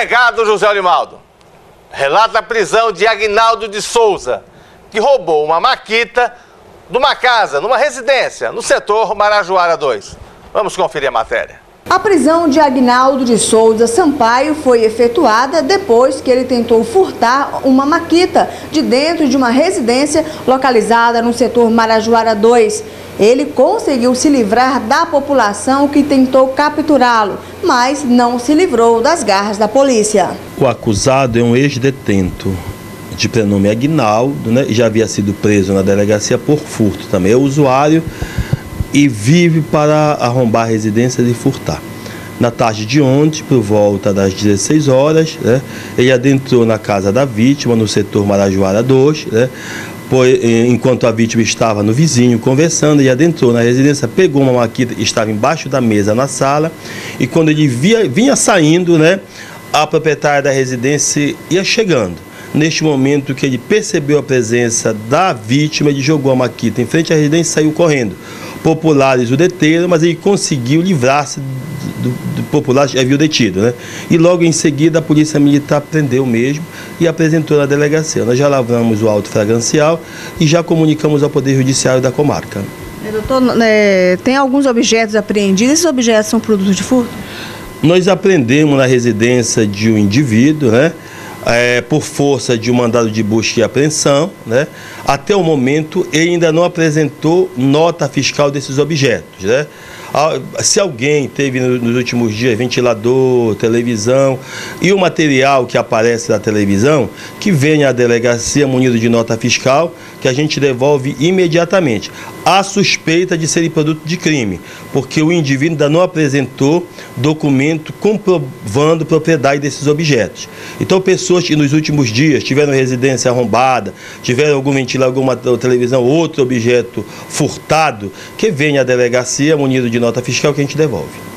Delegado José Olimaldo relata a prisão de Aguinaldo de Souza, que roubou uma maquita de uma casa, numa residência, no setor Marajoara 2. Vamos conferir a matéria. A prisão de Aguinaldo de Souza Sampaio foi efetuada depois que ele tentou furtar uma maquita de dentro de uma residência localizada no setor Marajoara 2. Ele conseguiu se livrar da população que tentou capturá-lo, mas não se livrou das garras da polícia. O acusado é um ex-detento de prenome Aguinaldo, né? Já havia sido preso na delegacia por furto também. É usuário e vive para arrombar a residência e furtar. Na tarde de ontem, por volta das 16 horas, né, ele adentrou na casa da vítima, no setor Marajoara 2, né, enquanto a vítima estava no vizinho conversando, ele adentrou na residência, pegou uma maquita que estava embaixo da mesa na sala, e quando ele vinha saindo, né, a proprietária da residência ia chegando. Neste momento que ele percebeu a presença da vítima, ele jogou a maquita em frente à residência e saiu correndo. Populares o deteram, mas ele conseguiu livrar-se do popular, já viu detido, né? E logo em seguida a polícia militar prendeu mesmo e apresentou na delegacia. Nós já lavramos o auto flagrancial e já comunicamos ao Poder Judiciário da comarca. Doutor, tem alguns objetos apreendidos, esses objetos são produtos de furto? Nós apreendemos na residência de um indivíduo, né? Por força de um mandado de busca e apreensão, né? Até o momento ele ainda não apresentou nota fiscal desses objetos, né? Se alguém teve nos últimos dias ventilador, televisão e o material que aparece na televisão, que venha à delegacia munido de nota fiscal, que a gente devolve imediatamente. Há suspeita de serem produto de crime, porque o indivíduo ainda não apresentou documento comprovando propriedade desses objetos. Então, pessoas que nos últimos dias tiveram residência arrombada, tiveram algum ventilador, alguma televisão, outro objeto furtado, que venha à delegacia munido de nota fiscal que a gente devolve.